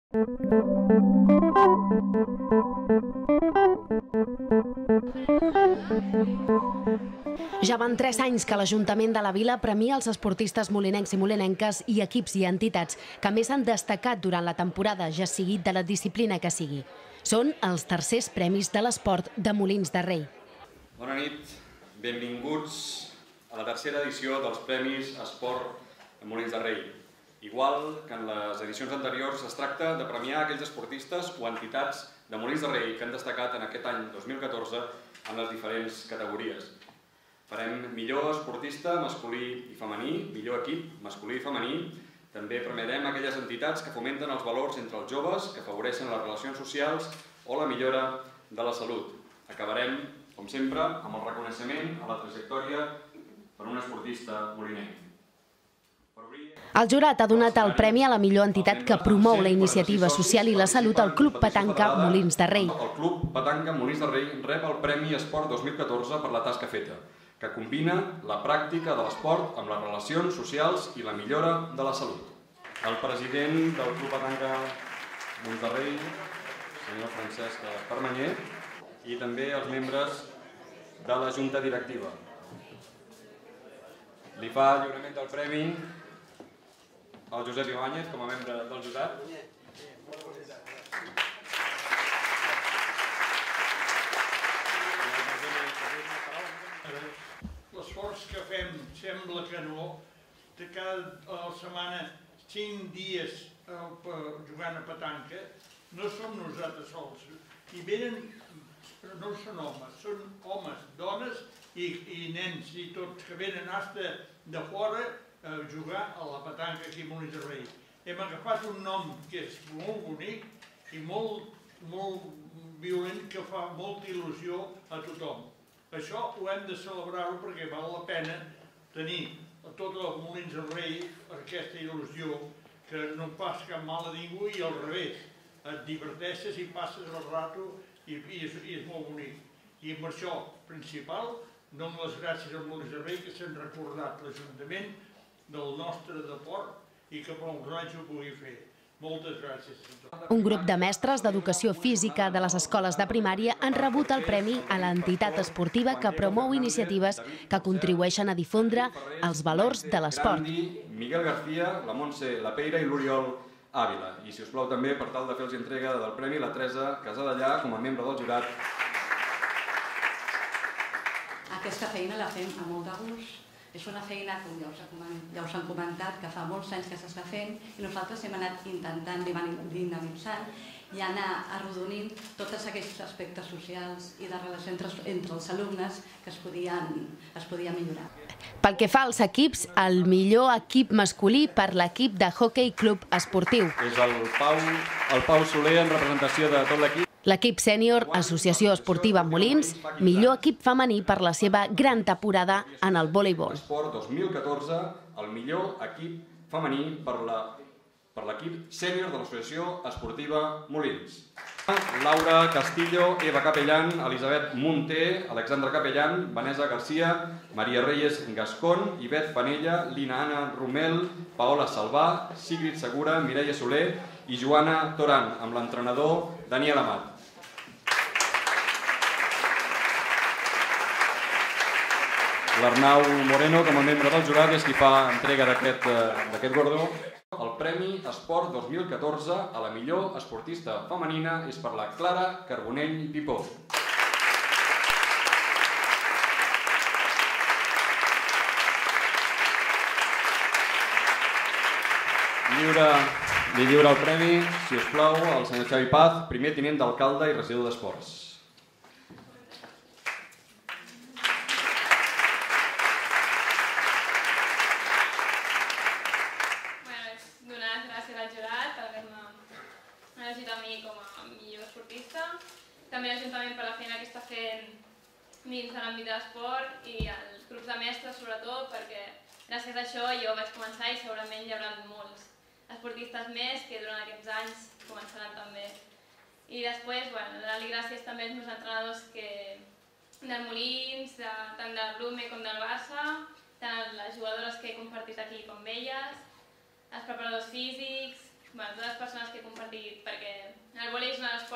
Ja van 3 anys que l'Ajuntament de la Vila premia els esportistes molinencs i molinenques i equips i entitats que més han destacat durant la temporada, ja sigui de la disciplina que sigui. Són els tercers premis de l'esport de Molins de Rei. Bona nit, benvinguts a la tercera edició dels Premis Esport de Molins de Rei. Igual que en les edicions anteriors, es tracta de premiar aquells esportistes o entitats de Molins de Rei que han destacat en aquest any 2014 en les diferents categories. Farem millor esportista masculí i femení, millor equip masculí i femení. També premiarem aquelles entitats que fomenten els valors entre els joves, que afavoreixen les relacions socials o la millora de la salut. Acabarem, com sempre, amb el reconeixement a la trajectòria per un esportista molinenc. El jurat ha donat el premi a la millor entitat que promou la iniciativa social i la salut al Club Petanca Molins de Rei. El Club Petanca Molins de Rei rep el Premi Esport 2014 per la tasca feta, que combina la pràctica de l'esport amb les relacions socials i la millora de la salut. El president del Club Petanca Molins de Rei, senyor Francesc Permanyer, i també els membres de la Junta Directiva. Li fa el lliurament del premi el Josep Ibáñez, com a membre del jurat. L'esforç que fem sembla que no, de cada setmana 5 dies jugant a petanca, no som nosaltres sols. I venen, no són homes, són homes, dones i nens i tots que venen de fora a jugar a la petanca aquí a Molins de Rei. Hem agafat un nom que és molt bonic i molt violent, que fa molta il·lusió a tothom. Això ho hem de celebrar-ho perquè val la pena tenir a tot el Molins de Rei aquesta il·lusió, que no fas cap mal a ningú i al revés, et diverteixes i passes el rato i és molt bonic. I amb això principal dono les gràcies al Molins de Rei que s'han recordat l'Ajuntament del nostre deport i que per un raig ho pugui fer. Moltes gràcies. Un grup de mestres d'educació física de les escoles de primària han rebut el premi a l'entitat esportiva que promou iniciatives que contribueixen a difondre els valors de l'esport. Miguel García, la Montse Lapeira i l'Oriol Ávila. I, si us plau, també, per tal de fer-los entrega del premi, la Teresa Casadellà, com a membre del jurat. Aquesta feina la fem amb molt de gust. És una feina, com ja us han comentat, que fa molts anys que s'està fent i nosaltres hem anat intentant dinamitzant i anar arrodonint tots aquells aspectes socials i de relació entre els alumnes que es podia millorar. Pel que fa als equips, el millor equip masculí per l'equip de Hockey Club Esportiu. És el Pau Soler en representació de tot l'equip. L'equip sènior, Associació Esportiva Molins, millor equip femení per la seva gran temporada en el voleibol. Esport 2014, el millor equip femení per l'equip sènior de l'Associació Esportiva Molins. Laura Castillo, Eva Capellán, Elisabet Munté, Alexandra Capellán, Vanessa García, Maria Reyes Gascón, Ivet Panella, Lina Anna Romel, Paola Salvà, Sigrid Segura, Mireia Soler i Joana Toran, amb l'entrenador Daniel Amat. L'Arnau Moreno, com a membre del jurat, és qui fa entrega d'aquest guardó. El Premi Esport 2014 a la millor esportista femenina és per la Clara Carbonell Pipó. Li lliura el premi, si us plau, al senyor Xavi Paz, primer tinent d'alcalde i regidor d'Esports. Donar les gràcies al jurat per haver-me elegit a mi com a millor esportista. També a l'Ajuntament per la feina que està fent dins de l'àmbit de l'esport i als grups de mestres sobretot, perquè gràcies a això jo vaig començar i segurament hi haurà molts esportistes més que durant aquests anys començaran també. I després, donar-li gràcies també als meus entrenadors del Molins, tant del Blume com del Barça, tant les jugadores que he compartit aquí com elles, els preparadors físics, totes les persones que he compartit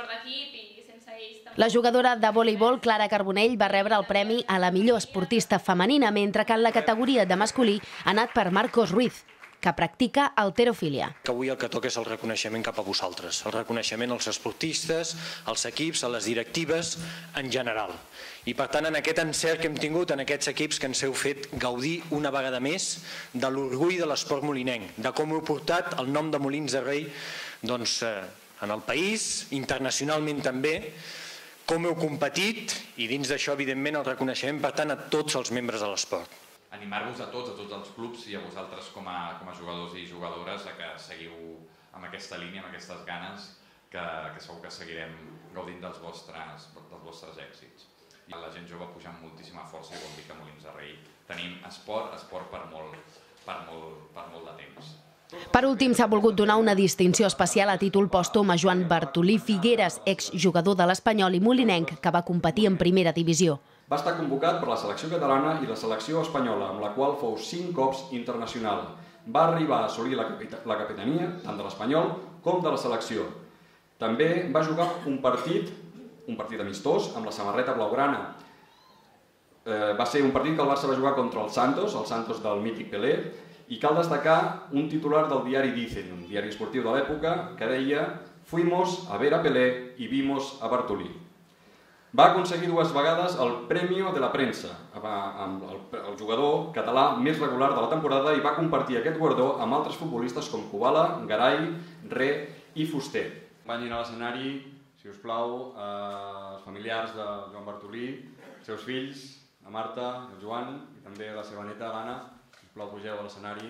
esport d'equip i sense ells també. La jugadora de voleibol Clara Carbonell va rebre el premi a la millor esportista femenina, mentre que en la categoria de masculí ha anat per Marcos Ruiz, que practica halterofília. Avui el que toca és el reconeixement cap a vosaltres, el reconeixement als esportistes, als equips, a les directives en general. I per tant, en aquest encert que hem tingut, en aquests equips que ens heu fet gaudir una vegada més de l'orgull de l'esport molinenc, de com heu portat el nom de Molins de Rei en el país, internacionalment també, com heu competit i dins d'això, evidentment, el reconeixement, per tant, a tots els membres de l'esport. Animar-vos a tots els clubs i a vosaltres com a jugadors i jugadores a que seguiu amb aquesta línia, amb aquestes ganes, que segur que seguirem gaudint dels vostres èxits. I la gent jove puja amb moltíssima força i vol dir que a Molins de Rei tenim esport per molt de temps. Per últim, s'ha volgut donar una distinció especial a títol pòstum a Joan Bartolí Figueres, exjugador de l'Espanyol i molinenc, que va competir en primera divisió. Va estar convocat per la selecció catalana i la selecció espanyola, amb la qual fou 5 cops internacional. Va arribar a assolir la capitania, tant de l'Espanyol com de la selecció. També va jugar un partit amistós, amb la samarreta blaugrana. Va ser un partit que el Barça va jugar contra el Santos del mític Pelé, i cal destacar un titular del diari Dicen, un diari esportiu de l'època, que deia «Fuimos a ver a Pelé y vimos a Bartolí». Va aconseguir 2 vegades el Premio de la Premsa, amb el jugador català més regular de la temporada, i va compartir aquest guardó amb altres futbolistes com Kubala, Garay, Re i Fuster. Acompanyin a l'escenari, si us plau, els familiars de Joan Bartolí, els seus fills, la Marta, el Joan i també la seva neta, l'Anna. Si us plau, pugeu a l'escenari.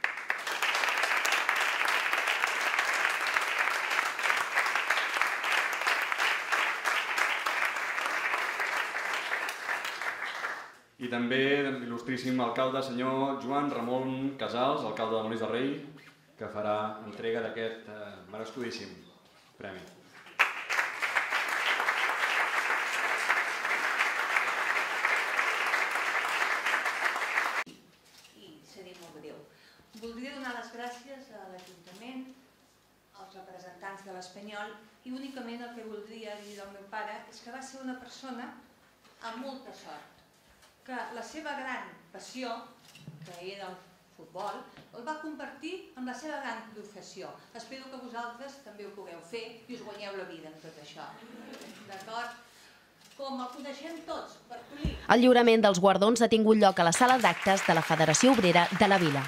I també l'il·lustríssim alcalde, senyor Joan Ramon Casals, alcalde de Molins de Rei, que farà entrega d'aquest merescudíssim premi. I seré molt breu. Voldria donar les gràcies a l'Ajuntament, als representants de l'Espanyol, i únicament el que voldria dir del meu pare és que va ser una persona amb molta sort, que la seva gran passió, que era el futbol, el va compartir amb la seva gran professió. Espero que vosaltres també ho pugueu fer i us guanyeu la vida en tot això. D'acord? Com el coneixem tots, Bartolí. El lliurament dels guardons ha tingut lloc a la sala d'actes de la Federació Obrera de la Vila.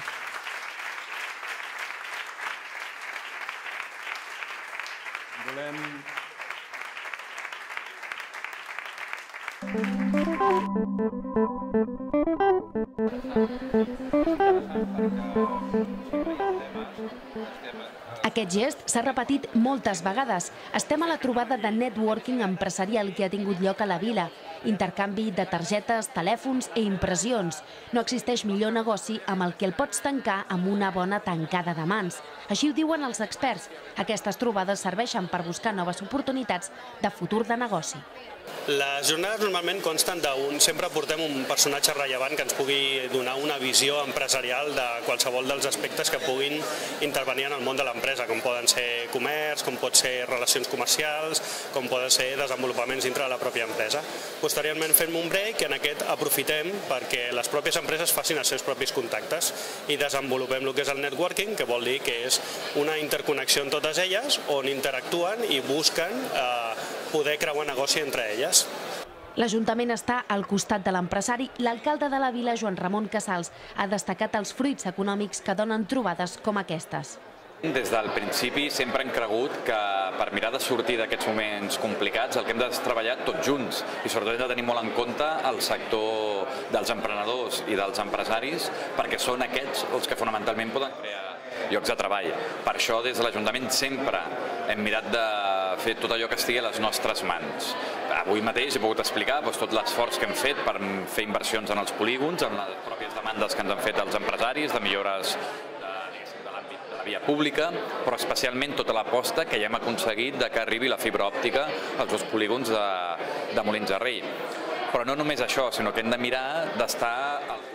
Aquest gest s'ha repetit moltes vegades. Estem a la trobada de networking empresarial que ha tingut lloc a la vila. Intercanvi de targetes, telèfons i impressions. No existeix millor negoci amb el que el pots tancar amb una bona tancada de mans. Així ho diuen els experts. Aquestes trobades serveixen per buscar noves oportunitats de futur de negoci. Les jornades normalment consten sempre portem un personatge rellevant que ens pugui donar una visió empresarial de qualsevol dels aspectes que puguin intervenir en el món de l'empresa, com poden ser comerç, com pot ser relacions comercials, com poden ser desenvolupaments dintre de la pròpia empresa. Posteriorment fem un break i en aquest aprofitem perquè les pròpies empreses facin els seus propis contactes i desenvolupem el que és el networking, que vol dir que és una interconnexió en totes elles on interactuen i busquen poder creuar negoci entre elles. L'Ajuntament està al costat de l'empresari. L'alcalde de la vila, Joan Ramon Casals, ha destacat els fruits econòmics que donen trobades com aquestes. Des del principi sempre hem cregut que per mirar de sortir d'aquests moments complicats el que hem de treballar tots junts i sobretot hem de tenir molt en compte el sector dels emprenedors i dels empresaris perquè són aquests els que fonamentalment poden crear llocs de treball. Per això des de l'Ajuntament sempre hem mirat de fer tot allò que estigui a les nostres mans. Avui mateix he pogut explicar tot l'esforç que hem fet per fer inversions en els polígons, en les pròpies demandes que ens han fet els empresaris, de millores de l'àmbit de la via pública, però especialment tota l'aposta que ja hem aconseguit que arribi la fibra òptica als dos polígons de Molins de Rei. Però no només això, sinó que hem de mirar d'estar al costat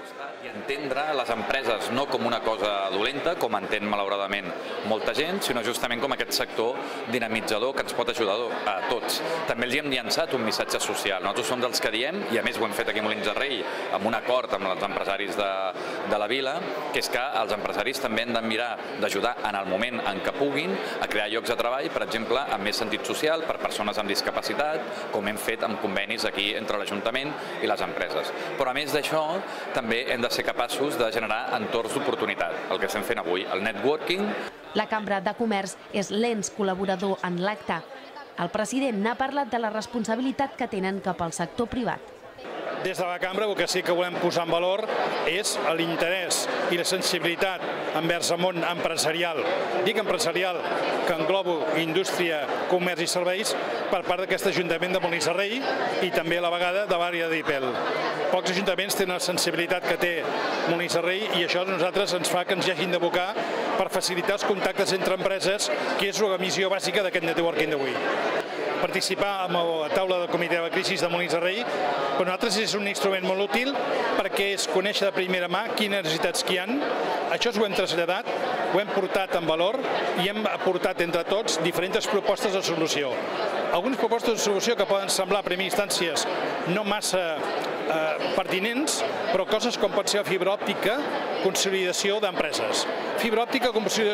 I entendre les empreses no com una cosa dolenta, com entén malauradament molta gent, sinó justament com aquest sector dinamitzador que ens pot ajudar a tots. També els hem llançat un missatge social. Nosaltres som dels que diem, i a més ho hem fet aquí a Molins de Rei, amb un acord amb els empresaris de la vila, que és que els empresaris també han de mirar d'ajudar en el moment en què puguin a crear llocs de treball, per exemple, amb més sentit social per persones amb discapacitat, com hem fet amb convenis aquí entre l'Ajuntament i les empreses. Però a més d'això, també hem de ser capaços de generar entorns d'oportunitat, el que estem fent avui, el networking. La Cambra de Comerç és l'ens col·laborador en l'acte. El president n'ha parlat de la responsabilitat que tenen cap al sector privat. Des de la Cambra el que sí que volem posar en valor és l'interès i la sensibilitat envers el món empresarial, dic empresarial, que englobo indústria, comerç i serveis, per part d'aquest Ajuntament de Molins de Rei i també a la vegada de l'àrea d'Ipel. Pocs ajuntaments tenen la sensibilitat que té Molins de Rei i això a nosaltres ens fa que ens hagin d'abocar per facilitar els contactes entre empreses, que és la missió bàsica d'aquest networking d'avui. Participar amb la taula del comitè de crisi de Molins de Rei, per nosaltres és un instrument molt útil perquè és conèixer de primera mà quines necessitats hi ha. Això ho hem traslladat, ho hem portat en valor i hem aportat entre tots diferents propostes de solució. Algunes propostes de solució que poden semblar a primeres instàncies no massa pertinents, però coses com pot ser la fibra òptica, consolidació d'empreses. Fibra òptica,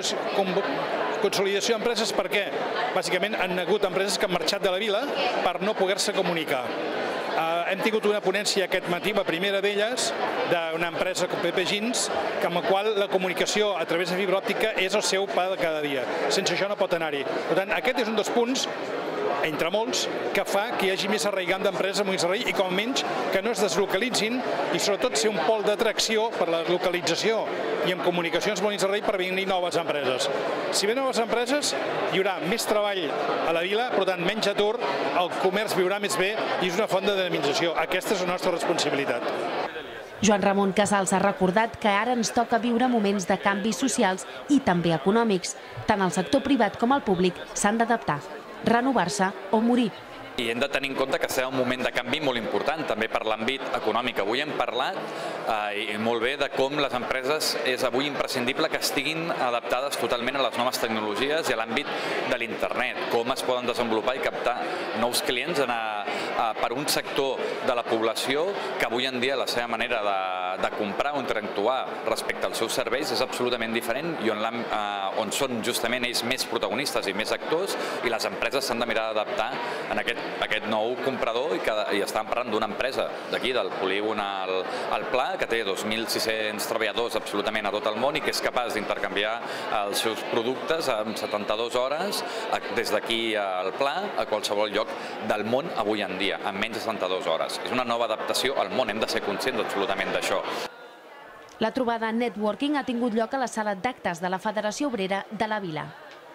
consolidació d'empreses, per què? Bàsicament han hagut empreses que han marxat de la vila per no poder-se comunicar. Hem tingut una ponència aquest matí, la primera d'elles, d'una empresa com PP Jeans, amb la qual la comunicació a través de fibra òptica és el seu pa de cada dia. Sense això no pot anar-hi. Per tant, aquest és un dels punts, entre molts, que fa que hi hagi més arraigant d'empreses a Molins de Rei i com a menys que no es deslocalitzin i sobretot ser un pol d'atracció per la localització i amb comunicacions Molins de Rei per venir noves empreses. Si venen noves empreses hi haurà més treball a la vila, per tant menys atur, el comerç viurà més bé i és una font de dinamització. Aquesta és la nostra responsabilitat. Joan Ramon Casals ha recordat que ara ens toca viure moments de canvis socials i també econòmics. Tant el sector privat com el públic s'han d'adaptar, renovar-se o morir. I hem de tenir en compte que estem en un moment de canvi molt important, també per l'àmbit econòmic. Avui hem parlat molt bé de com les empreses és avui imprescindible que estiguin adaptades totalment a les noves tecnologies i a l'àmbit de l'internet, com es poden desenvolupar i captar nous clients per un sector de la població que avui en dia la seva manera de comprar o interactuar respecte als seus serveis és absolutament diferent i on són justament ells més protagonistes i més actors i les empreses s'han de mirar d'adaptar en aquest nou comprador i estan parlant d'una empresa d'aquí, del polígon al Pla, que té 2.600 treballadors absolutament a tot el món i que és capaç d'intercanviar els seus productes en 72 hores des d'aquí al Pla a qualsevol lloc del món avui en dia, en menys de 72 hores. És una nova adaptació al món, hem de ser conscients absolutament d'això. La trobada Networking ha tingut lloc a la sala d'actes de la Federació Obrera de la Vila.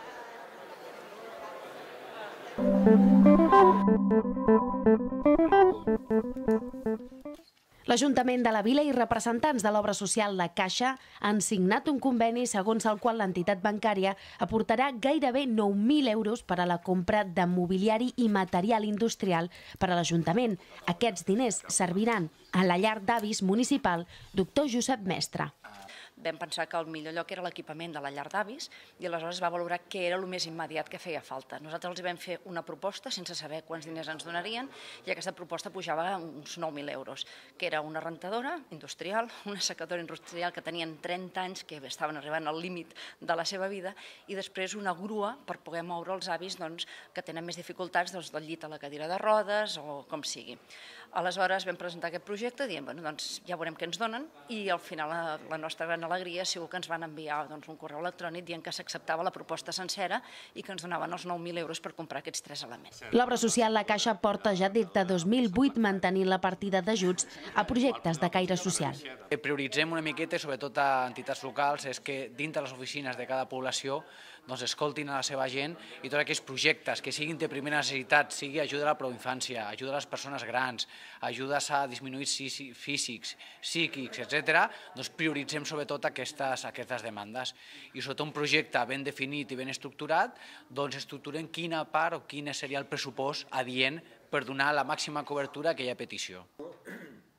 L'Ajuntament de la Vila i representants de l'obra social La Caixa han signat un conveni segons el qual l'entitat bancària aportarà gairebé 9.000 euros per a la compra de mobiliari i material industrial per a l'Ajuntament. Aquests diners serviran a la llar d'avis municipal Doctor Josep Mestre. Vam pensar que el millor lloc era l'equipament de la llar d'avis i aleshores va valorar què era el més immediat que feia falta. Nosaltres els vam fer una proposta sense saber quants diners ens donarien i aquesta proposta pujava uns 9.000 euros, que era una rentadora industrial, una secadora industrial que tenien 30 anys, que estaven arribant al límit de la seva vida, i després una grua per poder moure els avis que tenen més dificultats del llit a la cadira de rodes o com sigui. Aleshores vam presentar aquest projecte dient, ja veurem què ens donen i al final la nostra gran alegria ha sigut que ens van enviar un correu electrònic dient que s'acceptava la proposta sencera i que ens donaven els 9.000 euros per comprar aquests 3 elements. L'obra social La Caixa porta ja des de 2008 mantenint la partida d'ajuts a projectes de caire social. El que prioritzem una miqueta, sobretot a entitats locals, és que dintre les oficines de cada població escoltin a la seva gent i tots aquells projectes que siguin de primera necessitat, sigui ajuda a la proinfància, ajuda a les persones grans, ajudes a disminuir físics, psíquics, etc., prioritzem sobretot aquestes demandes. I sobretot un projecte ben definit i ben estructurat, estructurem quina part o quin seria el pressupost adient per donar la màxima cobertura a aquella petició.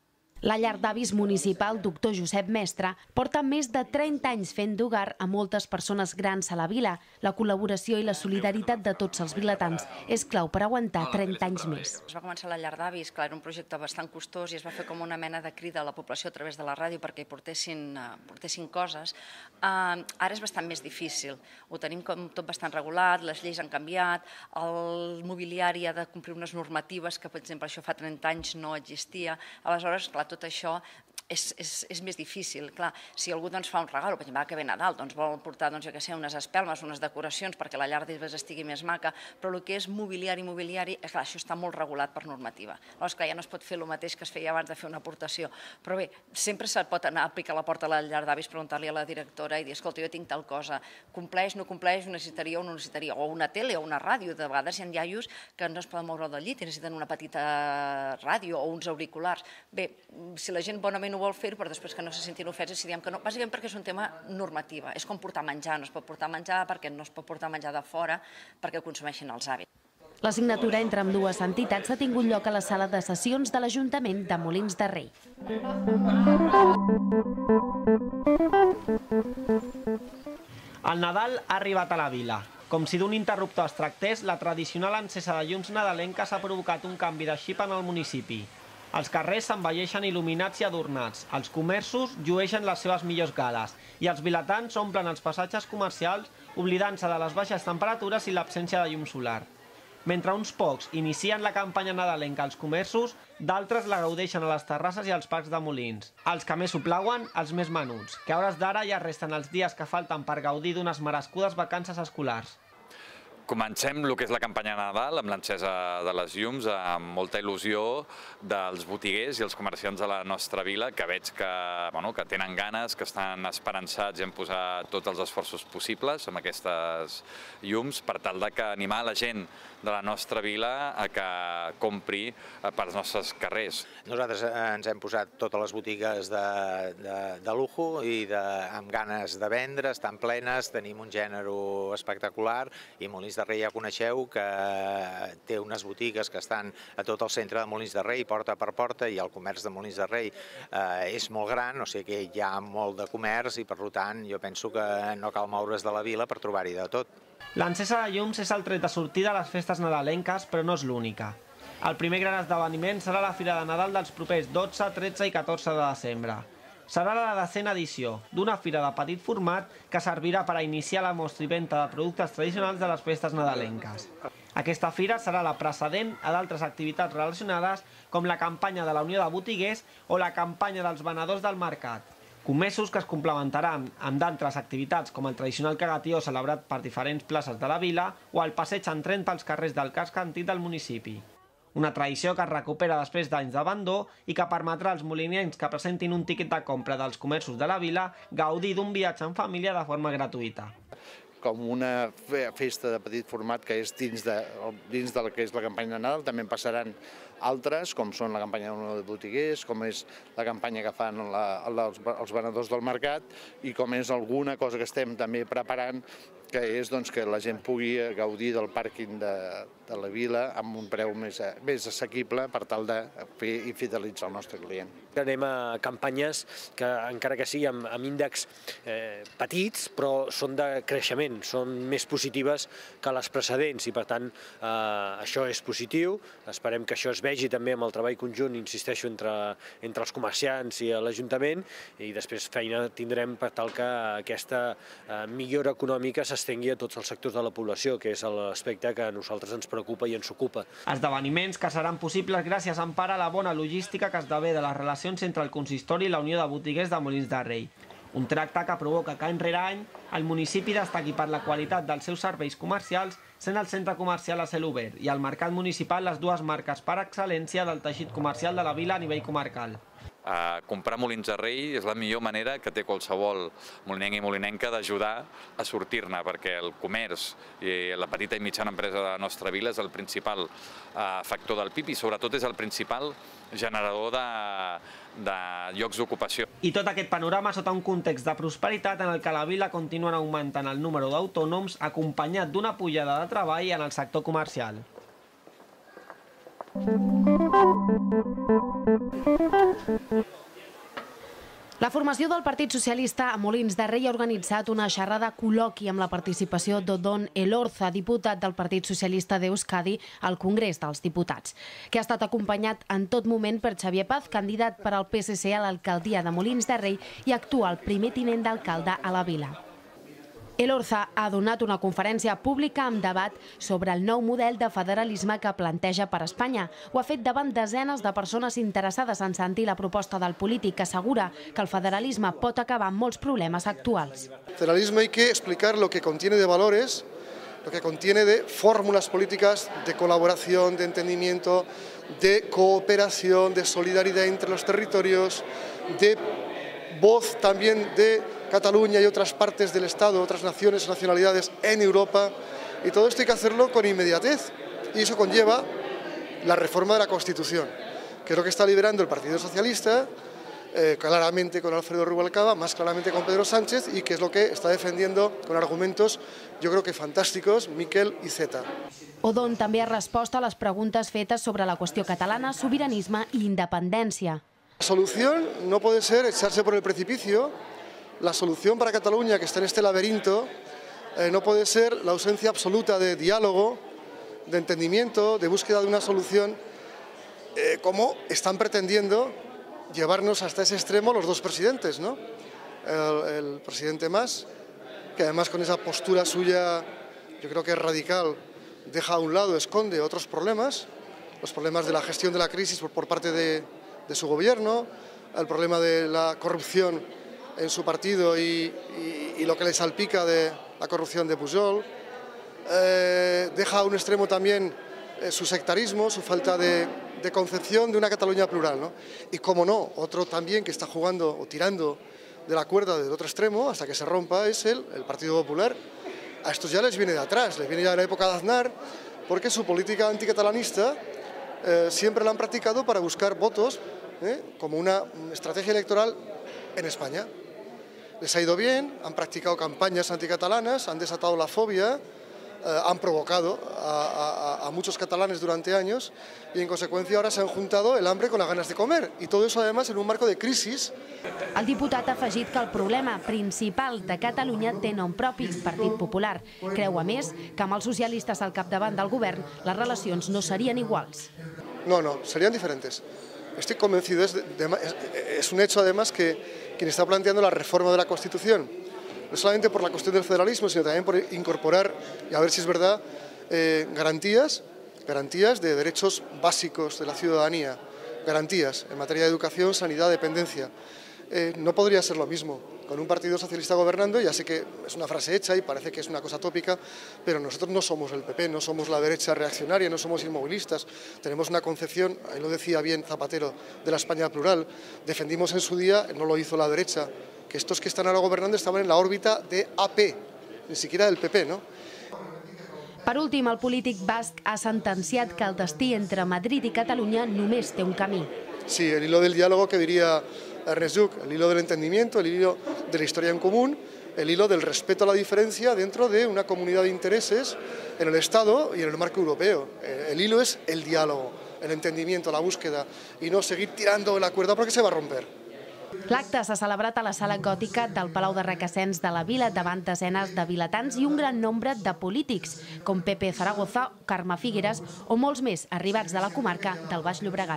La llar d'avis municipal Doctor Josep Mestre porta més de 30 anys fent d'hogar a moltes persones grans a la vila. La col·laboració i la solidaritat de tots els vilatans és clau per aguantar 30 anys més. Es va començar la llar d'avis, clar, era un projecte bastant costós i es va fer com una mena de crida a la població a través de la ràdio perquè hi portessin coses. Ara és bastant més difícil. Ho tenim tot bastant regulat, les lleis han canviat, el mobiliari ha de complir unes normatives que, per exemple, això fa 30 anys no existia. Aleshores, clar, tot això és més difícil. Clar, si algú fa un regal, per exemple, que ve Nadal, vol portar, unes espelmes, unes decoracions perquè la llar d'avis estigui més maca, però el que és mobiliari, clar, això està molt regulat per normativa. Llavors, clar, ja no es pot fer el mateix que es feia abans de fer una aportació. Però bé, sempre se pot anar a picar a la porta a la llar d'avis, preguntar-li a la directora i dir, escolta, jo tinc tal cosa, compleix, no compleix, ho necessitaria o no necessitaria, o una tele o una ràdio. De vegades hi ha iaios que no es poden moure del llit i necessiten una petita ràdio o uns auriculars. Bé, si la gent bonament ho vol fer, però després que no se sentin ofeses si diem que no, bàsicament perquè és un tema normativa, és com portar menjar, no es pot portar menjar perquè no es pot portar menjar de fora perquè ho consumeixin els avis. La signatura entre ambdues entitats ha tingut lloc a la sala de sessions de l'Ajuntament de Molins de Rei. El Nadal ha arribat a la vila. Com si d'un interruptor es tractés, la tradicional encesa de llums nadalenques ha provocat un canvi de xip en el municipi. Els carrers s'envelleixen il·luminats i adornats, els comerços llueixen les seves millors gales i els vilatans omplen els passatges comercials oblidant-se de les baixes temperatures i l'absència de llum solar. Mentre uns pocs inicien la campanya nadalenca als comerços, d'altres la gaudeixen a les terrasses i als parcs de Molins. Els que més ho plauen, els més menuts, que a hores d'ara ja resten els dies que falten per gaudir d'unes merescudes vacances escolars. Comencem el que és la campanya de Nadal amb l'encesa de les llums, amb molta il·lusió dels botiguers i els comerciants de la nostra vila, que veig que tenen ganes, que estan esperançats i han posat tots els esforços possibles amb aquestes llums per tal que animar la gent de la nostra vila a que compri pels nostres carrers. Nosaltres ens hem posat totes les botigues de lujo i amb ganes de vendre, estan plenes, tenim un gènere espectacular i Molins de Rei ja coneixeu que té unes botigues que estan a tot el centre de Molins de Rei, porta per porta, i el comerç de Molins de Rei és molt gran, o sigui que hi ha molt de comerç i per tant jo penso que no cal moure's de la vila per trobar-hi de tot. L'encesa de llums és el tret de sortida a les festes nadalenques, però no és l'única. El primer gran esdeveniment serà la Fira de Nadal dels propers 12, 13 i 14 de desembre. Serà la 10ª edició d'una fira de petit format que servirà per a iniciar la mostra i venda de productes tradicionals de les festes nadalenques. Aquesta fira serà la precedent a d'altres activitats relacionades com la campanya de la Unió de Botiguers o la campanya dels venedors del mercat. Comesos que es complementaran amb d'altres activitats com el tradicional cagatió celebrat per diferents places de la vila o el passeig en tren pels carrers del casc antic del municipi. Una tradició que es recupera després d'anys d'abandó i que permetrà als molinencs que presentin un tiquet de compra dels comerços de la vila gaudir d'un viatge en família de forma gratuïta. Com una festa de petit format que és dins del que és la campanya de Nadal, també en passaran altres, com són la campanya de botiguers, com és la campanya que fan els venedors del mercat i com és alguna cosa que estem també preparant, que és que la gent pugui gaudir del pàrquing de la vila amb un preu més assequible per tal de fer i fidelitzar el nostre client. Anem a campanyes que, encara que sigui amb índexs petits, però són de creixement, són més positives que les precedents i, per tant, això és positiu. Esperem que això es vegi també amb el treball conjunt, insisteixo, entre els comerciants i l'Ajuntament, i després feina tindrem per tal que aquesta millora econòmica s'estengui a tots els sectors de la població, que és l'aspecte que a nosaltres ens preocupa i ens ocupa. Esdeveniments que seran possibles gràcies en part a la bona logística que esdevé de les relacions entre el consistori i la Unió de Botiguers de Molins de Rei. Un tracte que provoca que any rere any el municipi destaqui per la qualitat dels seus serveis comercials, sent el centre comercial a cel obert i el mercat municipal les dues marques per excel·lència del teixit comercial de la vila a nivell comarcal. Comprar Molins de Rei és la millor manera que té qualsevol molinenc i molinenca d'ajudar a sortir-ne, perquè el comerç i la petita i mitjana empresa de la nostra vila és el principal factor del PIB i sobretot és el principal generador de llocs d'ocupació. I tot aquest panorama sota un context de prosperitat en el que la vila continua augmentant el número d'autònoms acompanyat d'una pujada de treball en el sector comercial. La formació del Partit Socialista a Molins de Rei ha organitzat una xerrada col·loqui amb la participació d'Odón Elorza, diputat del Partit Socialista d'Euskadi al Congrés dels Diputats, que ha estat acompanyat en tot moment per Xavier Paz, candidat per al PSC a l'alcaldia de Molins de Rei i actual primer tinent d'alcalde a la vila. Elorza ha donat una conferència pública amb debat sobre el nou model de federalisme que planteja per Espanya. Ho ha fet davant desenes de persones interessades en sentir la proposta del polític, que assegura que el federalisme pot acabar amb molts problemes actuals. El federalismo hay que explicar lo que contiene de valores, lo que contiene de fórmulas políticas de colaboración, de entendimiento, de cooperación, de solidaridad entre los territorios, de voz también de Cataluña y otras partes del Estado, otras naciones, nacionalidades en Europa, y todo esto hay que hacerlo con inmediatez, y eso conlleva la reforma de la Constitución, que es lo que está liderando el Partido Socialista, claramente con Alfredo Rubalcaba, más claramente con Pedro Sánchez, y que es lo que está defendiendo con argumentos, yo creo que fantàsticos, Miquel Iceta. Odón també ha respost a les preguntes fetes sobre la qüestió catalana, sobiranisme i independència. La solución no puede ser echarse por el precipicio. La solución para Cataluña, que está en este laberinto, no puede ser la ausencia absoluta de diálogo, de entendimiento, de búsqueda de una solución, como están pretendiendo llevarnos hasta ese extremo los dos presidentes, ¿no? El presidente Mas, que además con esa postura suya, yo creo que es radical, deja a un lado, esconde otros problemas, los problemas de la gestión de la crisis por parte de su gobierno, el problema de la corrupción en su partido y lo que le salpica de la corrupción de Pujol. Deja a un extremo también su sectarismo, su falta de concepción de una Cataluña plural, ¿no? Y como no, otro también que está jugando o tirando de la cuerda del otro extremo hasta que se rompa es el Partido Popular. A estos ya les viene de atrás, les viene ya de la época de Aznar, porque su política anticatalanista siempre la han practicado para buscar votos como una estrategia electoral en España. Les ha ido bien, han practicado campañas anticatalanas, han desatado la fobia, han provocado a muchos catalanes durante años y en consecuencia ahora se han juntado el hambre con las ganas de comer, y todo eso además en un marco de crisis. El diputat ha afegit que el problema principal de Catalunya té nom propi, Partit Popular. Creu, a més, que amb els socialistes al capdavant del govern les relacions no serien iguals. No, serían diferentes. Estoy convencido, es un hecho además que quien está planteando la reforma de la Constitución, no solamente por la cuestión del federalismo, sino también por incorporar, y a ver si es verdad, garantías de derechos básicos de la ciudadanía, garantías en materia de educación, sanidad, dependencia. No podría ser lo mismo con un Partido Socialista gobernando. Ya sé que es una frase hecha y parece que es una cosa tópica, pero nosotros no somos el PP, no somos la derecha reaccionaria, no somos inmovilistas. Tenemos una concepción, ahí lo decía bien Zapatero, de la España plural. Defendimos en su día, no lo hizo la derecha, que estos que están ahora gobernando estaban en la órbita de AP, ni siquiera del PP, ¿no? Per últim, el polític basc ha sentenciat que el destí entre Madrid i Catalunya només té un camí. Sí, el hilo del diálogo que diría Ernest Lluch, el hilo del entendimiento, el hilo de la historia en común, el hilo del respeto a la diferencia dentro de una comunidad de intereses en el Estado y en el marco europeo. El hilo es el diálogo, el entendimiento, la búsqueda, y no seguir tirando la cuerda porque se va a romper. L'acte s'ha celebrat a la sala gòtica del Palau de Requesens de la vila davant desenes de vilatans i un gran nombre de polítics, com Pepe Zaragoza, Carme Figueres o molts més arribats de la comarca del Baix Llobregat.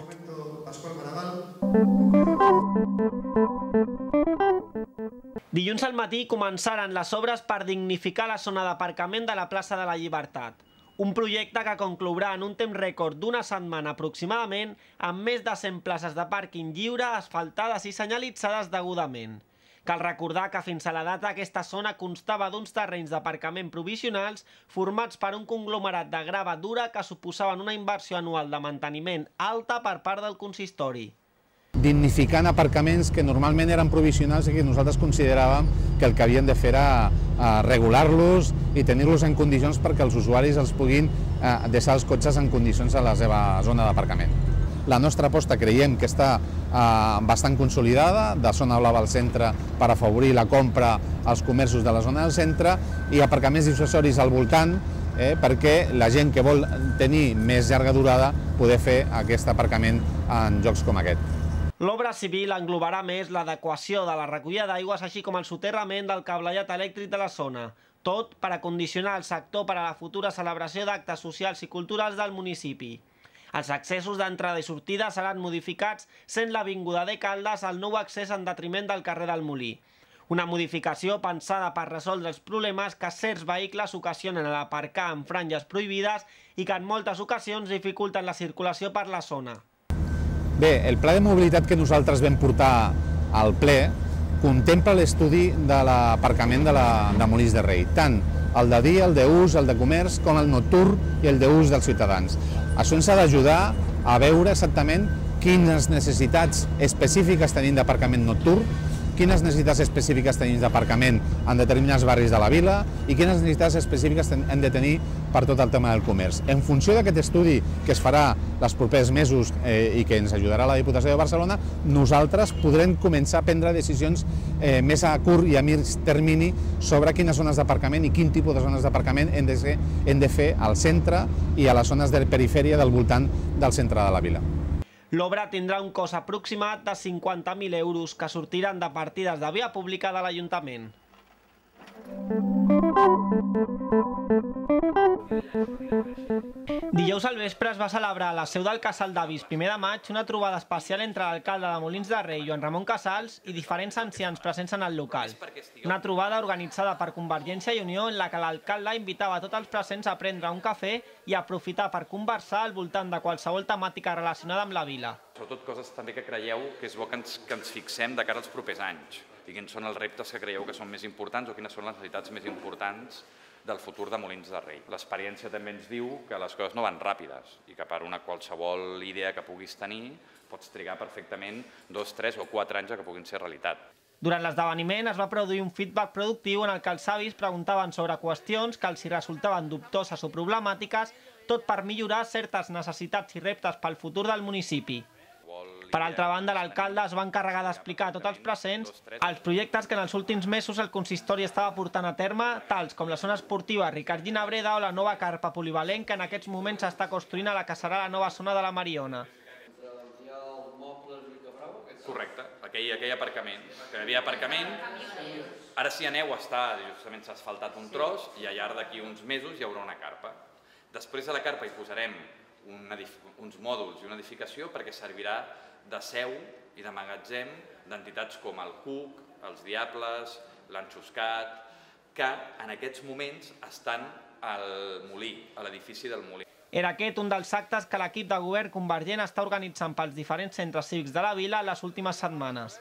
Dilluns al matí començaren les obres per dignificar la zona d'aparcament de la plaça de la Llibertat. Un projecte que conclourà en un temps rècord d'una setmana aproximadament amb més de 100 places de pàrquing lliure, asfaltades i senyalitzades degudament. Cal recordar que fins a la data aquesta zona constava d'uns terrenys d'aparcament provisionals formats per un conglomerat de grava dura que suposaven una inversió anual de manteniment alta per part del consistori. Dignificant aparcaments que normalment eren provisionals i que nosaltres consideràvem que el que havien de fer era regular-los i tenir-los en condicions perquè els usuaris els puguin deixar els cotxes en condicions a la seva zona d'aparcament. La nostra aposta creiem que està bastant consolidada, de zona blava al centre per afavorir la compra als comerços de la zona del centre i aparcaments dissuasoris al voltant perquè la gent que vol tenir més llarga durada poder fer aquest aparcament en llocs com aquest. L'obra civil englobarà més l'adequació de la recollida d'aigües així com el soterrament del cablellat elèctric de la zona, tot per acondicionar el sector per a la futura celebració d'actes socials i culturals del municipi. Els accessos d'entrada i sortida seran modificats, sent l'Avinguda de Caldes el nou accés en detriment del carrer del Molí. Una modificació pensada per resoldre els problemes que certs vehicles ocasionen a l'aparcar en franges prohibides i que en moltes ocasions dificulten la circulació per la zona. Bé, el pla de mobilitat que nosaltres vam portar al ple contempla l'estudi de l'aparcament de Molins de Rei, tant el de dia, el d'ús, el de comerç, com el nocturn i el d'ús dels ciutadans. Això ens ha d'ajudar a veure exactament quines necessitats específiques tenim d'aparcament nocturn, quines necessitats específiques tenim d'aparcament en determinats barris de la vila i quines necessitats específiques hem de tenir per tot el tema del comerç. En funció d'aquest estudi que es farà els propers mesos i que ens ajudarà la Diputació de Barcelona, nosaltres podrem començar a prendre decisions més a curt i a mig termini sobre quines zones d'aparcament i quin tipus de zones d'aparcament hem de fer al centre i a les zones de perifèria del voltant del centre de la vila. L'obra tindrà un cost aproximat de 50.000 euros que sortiran de partides de via pública de l'Ajuntament. Dijous al vespre es va celebrar a la seu del Casal d'Avis 1 de maig una trobada especial entre l'alcalde de Molins de Rei, Joan Ramon Casals, i diferents ancians presents en el local. Una trobada organitzada per Convergència i Unió en la que l'alcalde invitava a tots els presents a prendre un cafè i a aprofitar per conversar al voltant de qualsevol temàtica relacionada amb la vila. Sobretot coses també que creieu que és bo que ens fixem de cara als propers anys. I quins són els reptes que creieu que són més importants o quines són les necessitats més importants del futur de Molins de Rei. L'experiència també ens diu que les coses no van ràpides i que per una qualsevol idea que puguis tenir pots trigar perfectament 2, 3 o 4 anys que puguin ser realitat. Durant l'esdeveniment es va produir un feedback productiu en el que els avis preguntaven sobre qüestions que els hi resultaven dubtoses o problemàtiques, tot per millorar certes necessitats i reptes pel futur del municipi. Per altra banda, l'alcalde es va encarregar d'explicar a tots els presents els projectes que en els últims mesos el consistori estava portant a terme, tals com la zona esportiva Ricard Ginabreda o la nova carpa polivalent que en aquests moments s'està construint a la que serà la nova zona de la Mariona. Correcte, aquell aparcament. Que hi havia aparcament, ara si aneu justament s'ha asfaltat un tros i al llarg d'aquí uns mesos hi haurà una carpa. Després de la carpa hi posarem uns mòduls i una edificació perquè servirà de seu i de magatzem d'entitats com el CUC, els Diables, l'Enxuscat, que en aquests moments estan al Molí, a l'edifici del Molí. Era aquest un dels actes que l'equip de govern convergent està organitzant pels diferents centres cívics de la vila les últimes setmanes.